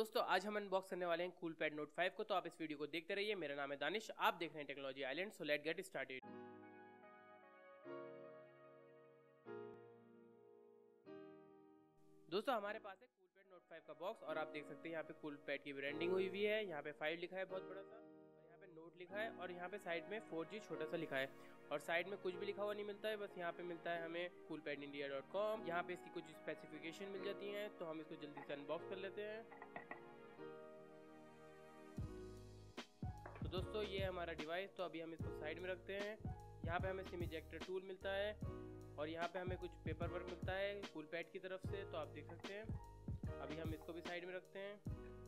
दोस्तों आज हम अनबॉक्स करने वाले हैं कूलपैड नोट 5 को। तो आप इस वीडियो को देखते रहिए। मेरा नाम है दानिश, आप देख रहे हैं technology island. So let get started. दोस्तों हमारे पास है कूलपैड नोट 5 का बॉक्स और आप देख सकते हैं यहाँ पे कूलपैड की ब्रांडिंग हुई हुई है। यहाँ पे 5 लिखा है बहुत बड़ा सा, और यहाँ पे नोट लिखा है, और यहाँ पे साइड में 4G छोटा सा लिखा है, और साइड में कुछ भी लिखा हुआ नहीं मिलता है। बस यहाँ पे मिलता है हमें coolpadindia.com। यहाँ पे इसकी कुछ स्पेसिफिकेशन मिल जाती हैं, तो हम इसको जल्दी से अनबॉक्स कर लेते हैं। तो दोस्तों ये है हमारा डिवाइस। तो अभी हम इसको साइड में रखते हैं। यहाँ पे हमें सिम इजेक्टर टूल मिलता है, और यहाँ पे हमें कुछ पेपर वर्क मिलता है कूलपैड की तरफ से, तो आप देख सकते हैं। अभी हम इसको भी साइड में रखते हैं।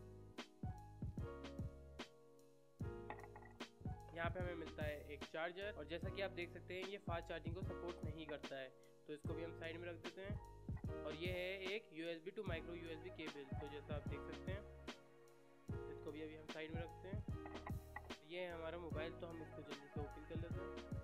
यहाँ पे हमें मिलता है एक चार्जर, और जैसा कि आप देख सकते हैं ये फास्ट चार्जिंग को सपोर्ट नहीं करता है, तो इसको भी हम साइड में रख देते हैं। और ये है एक USB to micro USB cable, तो जैसा आप देख सकते हैं, इसको भी अभी हम साइड में रखते हैं। ये है हमारा मोबाइल, तो हम इसको जल्दी से ओपन कर लेते हैं।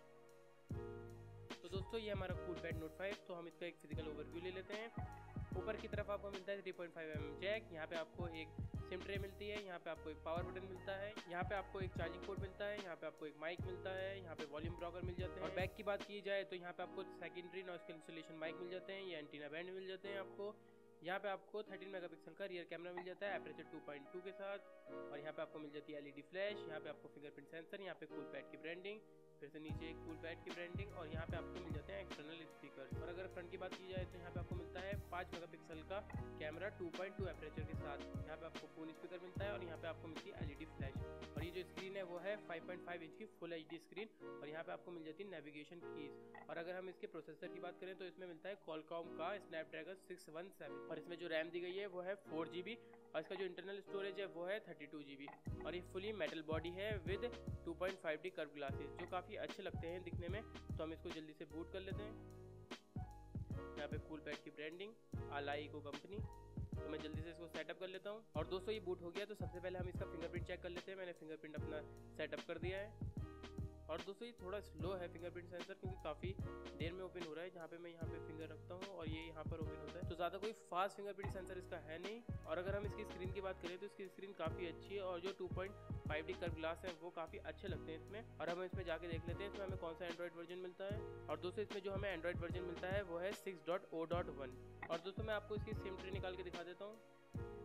तो दोस्तों ये हमारा कूलपैड नोट 5, तो हम इसका एक फिजिकल ओवरव्यू ले लेते हैं। ऊपर की तरफ आपको मिलता है 3.5mm जैक। यहाँ पे आपको एक सिम ट्रे मिलती है, यहाँ पे आपको एक पावर बटन मिलता है, यहाँ पे आपको एक चार्जिंग पोर्ट मिलता है, यहाँ पे आपको एक माइक मिलता है, यहाँ पे वॉल्यूम ब्लॉकर मिल जाते हैं। और बैक की बात की जाए तो यहाँ पे आपको सेकेंडरी नॉइस कैंसलेशन माइक मिल जाते हैं, ये एंटीना बैंड मिल जाते हैं आपको। यहाँ पे आपको 13 मेगापिक्सल का रियर कैमरा मिल जाता है एपरेचर 2.2 के साथ, और यहाँ पे आपको मिल जाती है LED फ्लैश। यहाँ पे आपको फिंगरप्रिंट सेंसर, यहाँ पे कूलपैड की ब्रांडिंग, फिर से नीचे एक कूलपैड की ब्रांडिंग, और यहाँ पे आपको मिल जाते हैं एक्सटर्नल स्पीकर। और अगर फ्रंट की बात की जाए तो यहाँ पे आपको मिलता है 5 मेगापिक्सल का कैमरा 2.2 एपरेचर के साथ। यहाँ पे आपको फोन स्पीकर मिलता है, और यहाँ पे आपको मिलती है LED फ्लैश। और ये जो स्क्रीन है वो है 5.5 इंच की फुल HD स्क्रीन, और यहाँ पे आपको मिल जाती है नेविगेशन कीज। और अगर हम इसके प्रोसेसर की बात करें तो इसमें मिलता है Qualcomm का स्नैपड्रैगन 617, और इसमें जो रैम दी गई है वो है 4GB, और इसका जो इंटरनल स्टोरेज है वो है 32GB। और ये फुली मेटल बॉडी है विद 2.5D कर्व ग्लासेस, जो काफ़ी अच्छे लगते हैं दिखने में। तो हम इसको जल्दी से बूट कर लेते हैं। यहाँ पे कूलपैड की ब्रांडिंग आलाइको कंपनी, तो मैं जल्दी से इसको सेटअप कर लेता हूँ। और दोस्तों ये बूट हो गया, तो सबसे पहले हम इसका फिंगरप्रिंट चेक कर लेते हैं। मैंने फिंगरप्रिंट अपना सेटअप कर दिया है। और दोस्तों ये थोड़ा स्लो है फिंगरप्रिंट सेंसर, क्योंकि काफ़ी देर में ओपन हो रहा है। जहाँ पे मैं यहाँ पे फिंगर रखता हूँ और ये यहाँ पर ओपन होता है, तो ज़्यादा कोई फास्ट फिंगरप्रिंट सेंसर इसका है नहीं। और अगर हम इसकी स्क्रीन की बात करें तो इसकी स्क्रीन काफ़ी अच्छी है, और जो 2.5D कर्व ग्लास है वो काफ़ी अच्छे लगते हैं इसमें। और हम इसमें जाके देख लेते हैं इसमें हमें कौन सा एंड्रॉइड वर्जन मिलता है। और दोस्तों इसमें जो हमें एंड्रॉइड वर्जन मिलता है वो है 6.0.1। और दोस्तों मैं आपको इसकी सिम ट्रे निकाल के दिखा देता हूँ।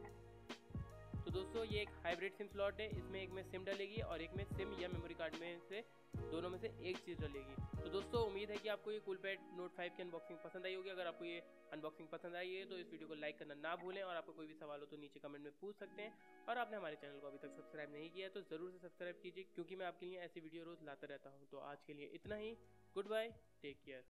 तो दोस्तों ये एक हाइब्रिड सिम स्लॉट है, इसमें एक में सिम डलेगी और एक में सिम या मेमोरी कार्ड में से दोनों में से एक चीज़ डलेगी। तो दोस्तों उम्मीद है कि आपको ये कूलपैड नोट 5 की अनबॉक्सिंग पसंद आई होगी। अगर आपको ये अनबॉक्सिंग पसंद आई है तो इस वीडियो को लाइक करना ना भूलें, और आपको कोई भी सवाल हो तो नीचे कमेंट में पूछ सकते हैं। और आपने हमारे चैनल को अभी तक सब्सक्राइब नहीं किया है तो ज़रूर से सब्सक्राइब कीजिए, क्योंकि मैं आपके लिए ऐसी वीडियो रोज़ लाता रहता हूँ। तो आज के लिए इतना ही। Goodbye, take care.